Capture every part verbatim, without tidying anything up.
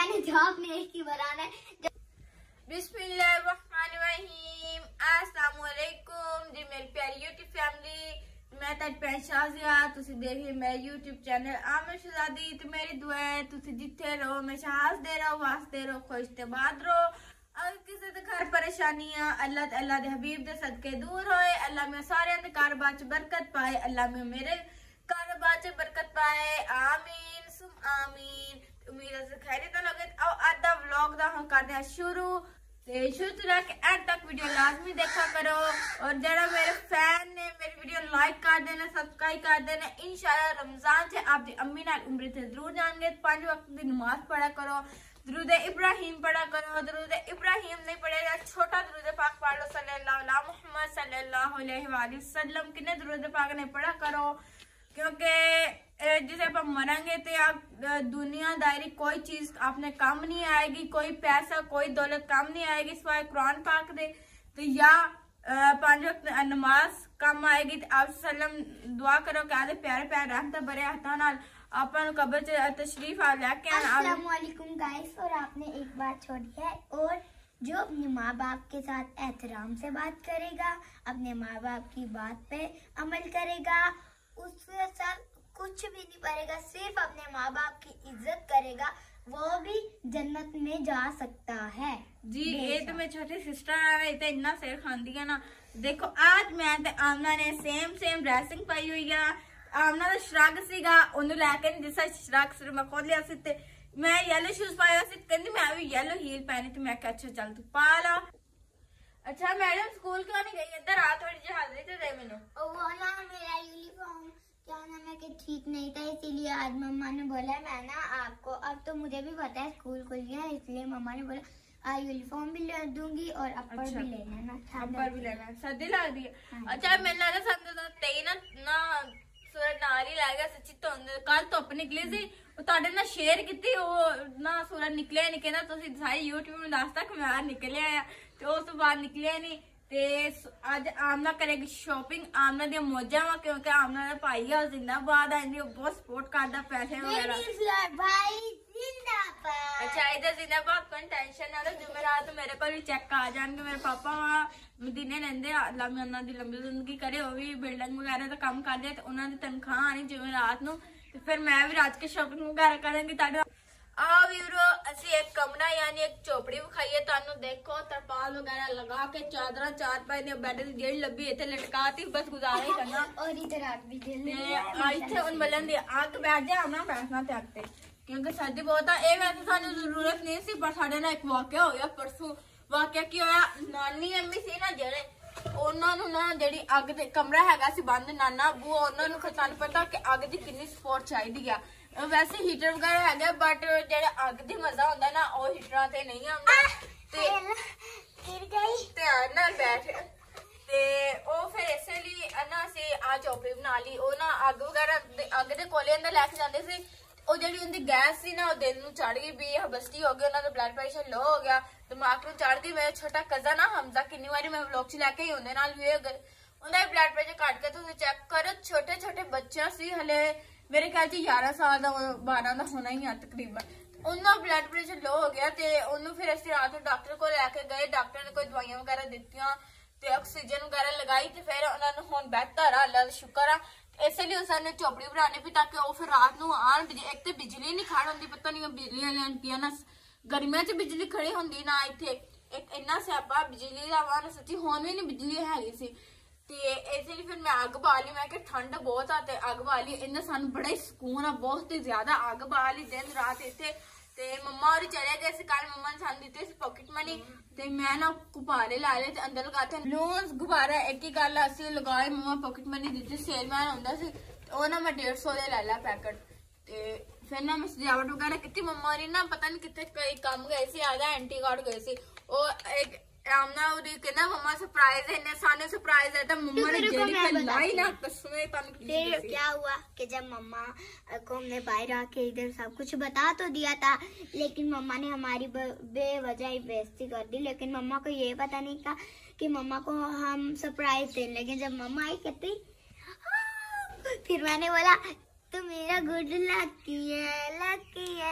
मैंने जवाब नहीं एक ही बनाना है। बिस्मिल्लाहिर्रहमानिर्रहीम, अस्सलाम वालेकुम जी मेरी प्यारी यूट्यूब फैमिली। मैं तेरी भैन शाज़िया, तुसी देख रहे मेरा यूट्यूब चैनल आमिर शहजादी। तो मेरी दुआ है तुसी जिथे रहो हमेशा हंसदे रहो, वास्ते रहो, खुशतबाद रहो। अगर किसी के घर परेशानियां अल्लाह अल्लाह दे हबीब दे सदके दूर होए, अल्लाह में सारे दे कारोबार च बरकत पाए, अल्लाह में मेरे कारोबार च बरकत पाए, आमीन सुम आमीन। उम्मीद है खैरियत लगे। अब आधा व्लॉग दा हम करते हैं शुरू। ते शुरू तो रख एंड तक वीडियो लाजमी देखा करो, और जरा मेरे फैन ने मेरी वीडियो लाइक कर देना, सब्सक्राइब कर देना। इंशाल्लाह रमजान से आप दी अम्मी नाल उम्र से जरूर जाएंगे। पांच वक्त की नमाज पढ़ा करो, दरूद इब्राहिम पढ़ा करो। दरूद इब्राहिम नहीं पढ़ेगा, छोटा दरूद पाक पढ़ लो, सल्लल्लाहु अला मुहम्मद सल्लल्लाहु अलैहि वसल्लम। कितने दरूद पाक ने पढ़ा करो, क्योंकि जिसे आप मरेंगे तो आप दुनियादारी कोई चीज आपने काम नहीं आएगी, कोई पैसा कोई दौलत काम नहीं आएगी सिवाय कुरान पाक दे। तो या पांच वक्त नमाज काम आएगी। तो आप सल्लम दुआ करो कि आदे प्यारे प्यारे रहमत बरे हाथों नाल अपन कब्र च तशरीफ आ लेके अस्सलाम वालेकुम गाइस। और आपने एक बात छोड़ी है, और जो अपने माँ बाप के साथ एहतराम से बात करेगा, अपने माँ बाप की बात पे अमल करेगा, उसके साथ कुछ भी नहीं पड़ेगा, सिर्फ अपने माँ बाप की इज्जत करेगा, वो भी जन्नत में जा सकता है जी। ये तो मेरी छोटी सिस्टर है, तो इतना सिर खाती है ना। देखो आज मैं ते आमना ने सेम सेम ड्रेसिंग पाई हुई है। आमना का श्रग सीगा ओनू लैके जिस श्रग सिर मैं खोल लिया सी, ते मैं येलो शूज पाया सी, कहती मैं भी येलो हील पहनी। तो मैं अच्छा चल तू पा ला। अच्छा मैडम स्कूल क्यों नहीं गई? इधर आ, थोड़ी जी हाजिरी तो दे मैनू। वो ना मेरा यूनिफॉर्म क्या नाम है कि ठीक नहीं था, इसीलिए आज मम्मा ने बोला मैं ना आपको, अब तो मुझे भी पता है स्कूल खुल गया है, इसलिए मम्मा ने बोला यूनिफॉर्म भी ले दूंगी और अपर अच्छा, भी लेना ना, अपर भी लेना। सर्दी लग रही है? हाँ। अच्छा मैंने लगा समझ तेई ना ना सूरज नाल ही लग गया सच्ची। धुंध कल धुप निकली सी, ਤੁਹਾਡੇ ਨਾਲ ਸ਼ੇਅਰ ਕੀਤੀ, ਉਹ ਨਾ ਸੂਰਜ ਨਿਕਲਿਆ ਨਹੀਂ, ਕਹਿੰਦਾ ਤੁਸੀਂ ਸਾਰੀ YouTube ਨੂੰ ਦੱਸਤਾ ਕਿ ਮੈਂ ਨਿਕਲਿਆ ਆ, ਤੇ ਉਸ ਤੋਂ ਬਾਅਦ ਨਿਕਲਿਆ ਨਹੀਂ। ਤੇ ਅੱਜ ਆਮਨਾ ਕਰੇਗੀ ਸ਼ਾਪਿੰਗ। ਆਮਨਾ ਦੀਆਂ ਮੌਜਾਂ ਵਾ, ਕਿਉਂਕਿ ਆਮਨਾ ਦਾ ਭਾਈ ਆ ਜ਼ਿੰਦਾਬਾਦ ਆ, ਇਹਦੀ ਬਹੁਤ ਸਪੋਰਟ ਕਰਦਾ ਪੈਸੇ ਵਗੈਰਾ। भाई जिंदाबाद। अच्छा इधर जिंदाबाद, कोई टेंशन ना लो। जुमेरात मेरे को भी चेक आ जाएंगे। मेरे पापा वहाँ मदीने रहंदे, अल्लाह में उन्हां दी लंबी जिंदगी करे, वो भी बिल्डिंग वगैरह का काम करदे, ते उन्हां दी तनख्वाह आनी जुमेरात नूं, ते फिर मैं भी रात के शॉपिंग वगैरह करूंगी। ताडा आ वीरो असी एक कमरा यानी एक चौपड़ी विखाई है। देखो तरपाल वगैरह लगा के चादर चार पाए ने बैड की जेड़ लभी इतने लटकाती, बस गुजारा ही करना। और इधर आग भी इतने उन बलन दी आग बैठ जाए ना बैठना त्यागते, क्योंकि सर्दी बहुत है। ये वैसे सानू जरूरत नहीं सी, पर साडे नाल एक वाकया हो गया परसों। वाकया की होया, नानी अम्मी सी ना जेड़े, ਉਹਨਾਂ ਨੂੰ ਨਾ ਜਿਹੜੀ ਅੱਗ ਦੇ ਕਮਰਾ ਹੈਗਾ ਸੀ ਬੰਦ, ਨਾਨਾ ਬੂ ਉਹਨਾਂ ਨੂੰ ਸਾਨੂੰ ਪਤਾ ਕਿ ਅੱਗ ਦੀ ਕਿੰਨੀ ਸਪੋਰਟ ਚਾਹੀਦੀ ਆ। ਵੈਸੇ ਹੀਟਰ ਵਗੈਰਾ ਹੈਗਾ, ਬਟ ਜਿਹੜਾ ਅੱਗ ਦੀ ਮਜ਼ਾ ਹੁੰਦਾ ਨਾ ਉਹ ਹੀਟਰਾਂ ਤੇ ਨਹੀਂ ਆਉਂਦਾ। ਤੇ गिर गई, ਧਿਆਨ ਨਾਲ ਬੈਠ। ਤੇ ਉਹ ਫਿਰ ਇਸੇ ਲਈ ਨਾ ਅਸੀਂ ਆ ਚੌਪੜੀ ਬਣਾ ਲਈ। ਉਹ ਨਾ ਅੱਗ ਵਗੈਰਾ ਅੱਗ ਦੇ ਕੋਲੇ ਅੰਦਰ ਲੈ ਕੇ ਜਾਂਦੇ ਸੀ। ਉਹ ਜਿਹੜੀ ਉਹਦੀ ਗੈਸ ਸੀ ਨਾ ਉਹ ਦਿਲ ਨੂੰ ਚੜ ਗਈ, ਵੀ ਹਬਸਤੀ ਹੋ ਗਈ, ਉਹਨਾਂ ਦਾ ਬਲੱਡ ਪ੍ਰੈਸ਼ਰ ਲੋ ਹੋ ਗਿਆ, ਦਿਮਾਗ ਨੂੰ ਚੜ ਗਈ। ਮੇਰਾ ਛੋਟਾ ਕਜ਼ਨ ਆ ਹਮਜ਼ਾ, ਕਿੰਨੀ ਵਾਰੀ ਮੈਂ ਵਲੌਗ ਚ ਲੈ ਕੇ ਉਹਦੇ ਨਾਲ ਵੀ ਉਹਦਾ ਬਲੱਡ ਪ੍ਰੈਸ਼ਰ ਘਟ ਕੇ ਤੁਸੀਂ ਚੈੱਕ ਕਰੋ। ਛੋਟੇ ਛੋਟੇ ਬੱਚਿਆਂ ਸੀ ਹਲੇ, ਮੇਰੇ ਖਿਆਲ ਚ ਗਿਆਰਾਂ ਸਾਲ ਦਾ ਬਾਰਾਂ ਦਾ ਹੋਣਾ ਹੀ ਆ ਤਕਰੀਬਨ। ਉਹਨਾਂ ਬਲੱਡ ਪ੍ਰੈਸ਼ਰ ਲੋ ਹੋ ਗਿਆ, ਤੇ ਉਹਨੂੰ ਫਿਰ ਅਸੀਂ ਰਾਤ ਨੂੰ ਡਾਕਟਰ ਕੋਲ ਲੈ ਕੇ ਗਏ। ਡਾਕਟਰ ਨੇ ਕੋਈ ਦਵਾਈਆਂ ਵਗੈਰਾ ਦਿੱਤੀਆਂ ਤੇ ਆਕਸੀਜਨ ਵਗੈਰਾ ਲਗਾਈ, ਤੇ ਫਿਰ ਉਹਨਾਂ ਨੂੰ ਹੁਣ ਬਿਹਤਰ ਆ, ਅੱਲਾ ਦਾ ਸ਼ੁਕਰ ਆ। ਇਸੇ ਲਈ ਸਾਨੂੰ ਚੌਪੜੀ ਬਣਾਉਣੀ ਪਈ ਤਾਂ ਕਿ ਉਹ ਫਿਰ ਰਾਤ ਨੂੰ ਆਣ। ਇੱਕ ਤੇ ਬਿਜਲੀ ਨਹੀਂ ਖੜ ਹੁੰਦੀ, ਪਤਾ ਨਹੀਂ ਬਿਜਲੀ ਵਾਲੀਆਂ ਆਂਟੀਆਂ ਨਾ ਗਰਮੀਆਂ ਚ ਬਿਜਲੀ ਖੜੀ ਹੁੰਦੀ ਨਾ, ਇੱਥੇ ਇੱਕ ਇੰਨਾ ਸਿਆਪਾ ਬਿਜਲੀ ਦਾ ਵਾ ਨਾ, ਸੱਚੀ ਹੁਣ ਵੀ ਨਹੀਂ ਬਿਜਲੀ ਹੈਗੀ ਸੀ। ਤੇ ਇਸੇ ਲਈ ਫਿਰ ਮੈਂ ਅੱਗ ਬਾਲ ਲਈ। ਮੈਂ ਕਿਹਾ ਠੰਡ ਬਹੁਤ ਆ ਤੇ ਅੱਗ ਬਾਲ ਲਈ, ਇਹਨਾਂ ਸਾਨੂੰ ਬੜਾ ਹੀ ਸਕੂਨ ਆ, ਬਹੁਤ ਹੀ ਜ਼ਿਆਦਾ ਅੱਗ ਬਾਲ ਲਈ ਦਿਨ ਰਾਤ ਇੱਥੇ। ਤੇ ਮੰਮਾ ਹੋਰੀ ਚਲੇ ਗਏ ਸੀ ਕੱਲ, ਮੰਮਾ ਨੇ ਸਾਨੂੰ ਦਿੱਤੇ ਸੀ ਪॉकेट मनी, ਤੇ ਮੈਂ ਨਾ ਗੁਬਾਰੇ ਲਾ ਲਏ ਤੇ ਅੰਦਰ ਲਗਾਤੇ ਲੋਨ ਗੁਬਾਰਾ। ਇੱਕ ਹੀ ਗੱਲ ਅਸੀਂ ਲਗਾਏ, ਮੰਮਾ पॉकेट मनी ਦਿੱਤੀ, ਸੇਲਮੈਨ ਹੁੰਦਾ ਸੀ, ਉਹ ਨਾ ਮੈਂ ਡੇਢ ਸੌ ਦੇ ਲੈ ਲਿਆ ਪੈਕਟ। ਤੇ ਫਿਰ ਨਾ ਮੈਂ ਸਜਾਵਟ ਵਗੈਰਾ ਕੀਤੀ। ਮੰਮਾ ਹੋਰੀ ਨਾ ਪਤਾ ਨਹੀਂ ਕਿੱਥੇ ਕੋਈ ਕੰਮ ਗਏ ਸੀ, ਆਦਾ ਐਂਟੀ ਕਾਰਡ ਗਏ ਸੀ। ਉਹ ਇੱਕ आमना कहना मम्मा सरप्राइज है, साने सरप्राइज है, तो मम्मा ने जेली लाई ना कसमें। फिर क्या हुआ कि जब मम्मा को हमने बाहर आके इधर सब कुछ बता तो दिया था, लेकिन मम्मा ने हमारी बेवजह ही बेइज्जती कर दी। लेकिन मम्मा को ये पता नहीं था कि मम्मा को हम सरप्राइज दें। लेकिन जब मम्मा आई कहती फिर मैंने बोला तो मेरा गुड लकी है, लकी है।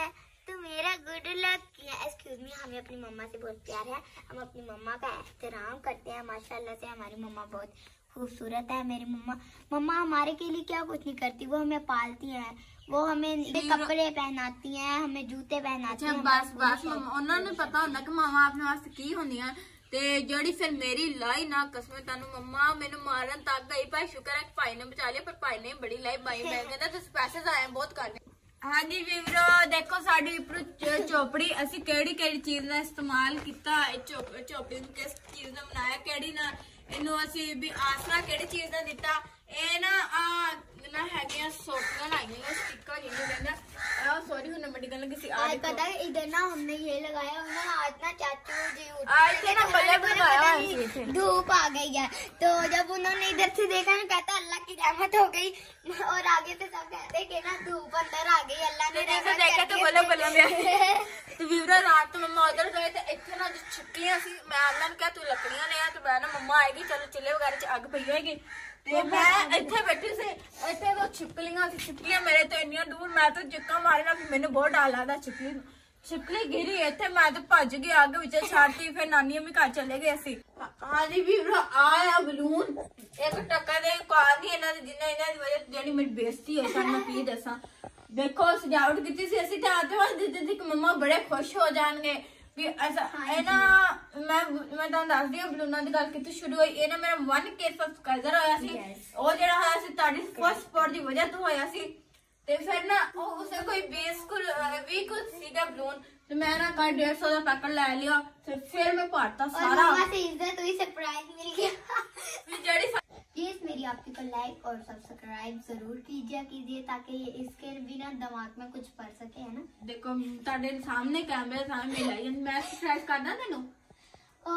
तो मेरा गुड लक किया। एक्सक्यूज मी, हमें अपनी मम्मा से बहुत प्यार है, हम अपनी मम्मा का एहतराम करते हैं। माशाल्लाह से हमारी मम्मा बहुत खूबसूरत है। मेरी मम्मा मम्मा हमारे के लिए क्या कुछ नहीं करती, वो हमें पालती हैं, वो हमें कपड़े पहनाती हैं, हमें जूते पहनाती हैं। बस बस उन्होंने पता होंदा कि मामा अपने वास्ते की होंदियां ते जेड़ी फिर मेरी लाई ना कसम तानू मम्मा मैनू मारन तक गई। भाई शुक्र है भाई ने बचा लिया, पर भाई ने बड़ी लाई बाई मैं कहता तुस पैसे जाया बहुत करने। हाँ जी वीवरो देखो साडी उपर चोपड़ी असी केड़ी केड़ी चीज का इस्तेमाल किया, चोपड़ी किस चीज ने बनाया, केड़ी ना इनू असी भी आसरा केड़ी चीज ने दिता। ए ना आ ना है सोटियां लाइया स्टिकर जिन्हें कहना सॉरी हूं बड़ी गल किसी आज पता है इधर ना हमने ये लगाया ना, आज ना चाचू जी आज थे ना बल्ब लगाया है, धूप आ गई है, तो जब उन्होंने इधर से देखा ना कहता अल्लाह की रहमत हो गई, और आगे से सब कहते कि ना धूप अंदर आ गई, अल्लाह ने रहमत देखा तो बल्ब बल्ब तो वीवरा रात तो मम्मा उधर गए थे इतने ना छिपलियां सी, मैं अल्लाह ने कहा तू लकड़ियां ले आ, तो मैं ना मम्मा आएगी चलो चूल्हे वगैरह च अग पई होएगी, ਤੇ ਮੈਂ ਇੱਥੇ ਬੈਠੀ ਸੀ, ਇੱਥੇ ਤੋਂ ਛਿਪਕਲੀਆਂ ਸੀ, ਛਿਪਕਲੀਆਂ ਮੇਰੇ ਤੋਂ ਇੰਨੀਆਂ ਦੂਰ, ਮੈਂ ਤਾਂ ਜਿੱਕਾ ਮਾਰਨਾ ਵੀ ਮੈਨੂੰ ਬਹੁਤ ਡਰ ਲੱਗਦਾ ਛਿਪਕਲੀ ਨੂੰ, ਛਿਪਕਲੀ ਗਿਰੀ ਇੱਥੇ, ਮੈਂ ਤਾਂ ਭੱਜ ਗਈ ਅੱਗ ਵਿੱਚ ਛੱਡਤੀ, ਫਿਰ ਨਾਨੀ ਅਮੀ ਘਰ ਚਲੇ ਗਏ ਅਸੀਂ। ਹਾਂਜੀ ਵੀ ਆਇਆ ਬਲੂਨ ਇੱਕ ਟੱਕਾ ਦੇ ਕਾਰ ਨਹੀਂ ਇਹਨਾਂ ਦੇ, ਜਿੰਨਾ ਇਹਨਾਂ ਦੀ ਵਜ੍ਹਾ ਜਿਹੜੀ ਮੇਰੀ ਬੇਇੱਜ਼ਤੀ ਹੋਈ ਸਾਨੂੰ ਮੈਂ ਕੀ ਦੱਸਾਂ। ਦੇਖੋ ਸਜਾਵਟ ਕੀਤੀ ਸੀ ਅਸੀਂ, ਤੇ ਆਤਵਾਸ ਦਿੱਤੇ ਸੀ ਕਿ ਮੰਮਾ ਬੜੇ ਖੁਸ਼ ਹੋ ਜਾਣਗੇ ਵੀ ऐसा है ना। मैं मैं ਤੁਹਾਨੂੰ ਦੱਸਦੀ ਹਾਂ ਬਲੂਨਾਂ ਦੀ ਗੱਲ ਕਿੱਥੇ ਸ਼ੁਰੂ ਹੋਈ, ਇਹ ਨਾ ਮੇਰਾ वन के ਸਬਸਕ੍ਰਾਈਬਰ ਹੋਇਆ ਸੀ, ਉਹ ਜਿਹੜਾ ਹੋਇਆ ਸੀ ਤੁਹਾਡੀ ਫਸਟ ਸਪੋਰਟ ਦੀ ਵਜ੍ਹਾ ਤੋਂ ਹੋਇਆ ਸੀ, ਤੇ ਫਿਰ ਨਾ ਉਹ ਉਸੇ ਕੋਈ बीस ਕੁਲ ਵੀਹ ਕੁਲ ਸੀਗਾ ਬਲੂਨ, ਤੇ ਮੈਂ ਨਾ ਕੱਲ डेढ़ सौ ਦਾ ਪੈਕਟ ਲੈ ਲਿਆ, ਤੇ ਫਿਰ ਮੈਂ ਭਰਤਾ ਸਾਰਾ। और से इज्जत हुई, सरप्राइज मिल गया। ਵੀ ਜਿਹੜੀ प्लीज मेरी आपकी को लाइक और सब्सक्राइब जरूर कीजिए कीजिए ताकि ये इसके बिना दिमाग में कुछ पड़ सके, है ना। देखो ਤੁਹਾਡੇ ਸਾਹਮਣੇ ਕੈਮਰੇ ਸਾਹਮਣੇ ਲਾਈ ਮੈਂ ਸਬਸਕ੍ਰਾइब करना ਤੈਨੂੰ। ओ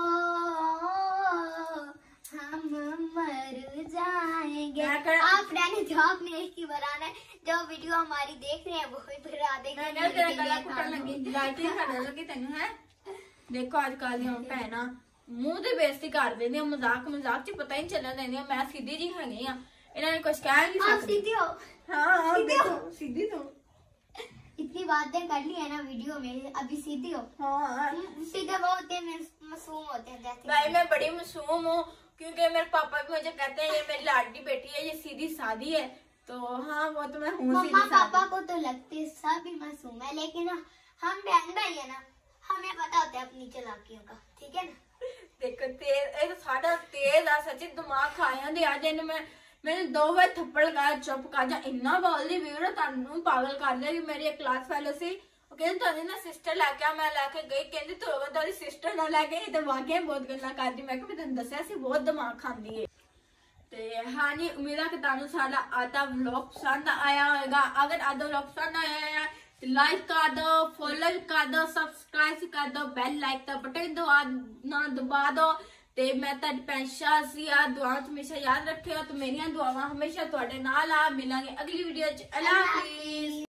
हम मर जाएंगे। आप रहने जो आपने एक ही बनाना है, जो वीडियो हमारी देख रहे हैं वो भी बना देंगे। मैं तेरा गला घुटन लगी लाइटिंग करने लगी तेन है। देखो अजकल दी भैना मूंह ते बेइज्जती कर देंदी, मजाक मजाक च पता ही नहीं चलन देंदी, मैं सीधी जी हैगी हां, इन्हां ने कुछ कह नहीं आप सकदी। सीधी हो। हां सीधी हो। सीधी तो इतनी बातें कर ली है ना वीडियो में, अभी सीधी हो। हां सीधे वो होते हैं मासूम होते हैं जैसे। भाई मैं बड़ी मासूम हूँ क्योंकि मेरे पापा भी मुझे कहते हैं ये मेरी लाडली बेटी है, ये सीधी सादी है, तो हाँ वो तो मैं हूँ। मम्मा पापा को तो लगते सब ही मासूम है, लेकिन हम बहन भाई है ना, हमें पता होता है अपनी चालाकियों का, ठीक है ना। देखो तेज ਇਹ ਸਾਡਾ ਤੇਜ਼ ਆ ਸੱਚੀ ਦਿਮਾਗ ਖਾ ਜਾਂਦੀ ਅੱਜ ਇਹਨੇ ਮੈਂ ਮੈਨੂੰ ਦੋ ਵਾਰ ਥੱਪੜ ਲਗਾਇਆ ਚੁੱਪ ਕਰ ਜਾ ਇੰਨਾ ਬੋਲਦੀ ਵੀਰੋ ਤੁਹਾਨੂੰ ਪਾਗਲ ਕਰ ਲਿਆ। ਕਿ ਮੇਰੀ ਇੱਕ ਕਲਾਸ ਫੈਲੋ ਸੀ ਉਹ ਕਹਿੰਦੀ ਤੁਹਾਡੀ ਨਾ ਸਿਸਟਰ ਲੈ ਕੇ ਆ, ਮੈਂ ਲੈ ਕੇ ਗਈ, ਕਹਿੰਦੀ ਤੂੰ ਅਗਰ ਤੁਹਾਡੀ ਸਿਸਟਰ ਨਾਲ ਲੈ ਕੇ ਤੇ ਵਾਕਿਆ ਬਹੁਤ ਗੱਲਾਂ ਕਰਦੀ। ਮੈਂ ਕਿਹਾ ਮੈਂ ਤੈਨੂੰ ਦੱਸਿਆ ਸੀ ਬਹੁਤ ਦਿਮਾਗ ਖਾਂਦੀ ਏ। ਤੇ ਹਾਂ ਜੀ ਉਮੀਦ ਹੈ ਕਿ ਤੁਹਾਨੂੰ ਸਾਡਾ ਅੱਜ ਦਾ ਵਲੌਗ ਪਸੰਦ ਆਇਆ ਹੋਵੇਗਾ। ਅਗਰ ਅੱਜ ਦਾ ਵਲੌਗ ਪਸੰਦ ਆਇਆ ਹੈ लाइक कर दो, फॉलो कर दो, सब्सक्राइब कर दो, बेल लाइक का बटन दबा ना दबा दो। ते मैं तुहाडी भैन शाज़ी आ दुआ हमेशा याद रखियो, तो मेरियां दुआवां हमेशा तुहाडे नाल आ। मिलांगे अगली वीडियो च। अल्लाह हाफिज़।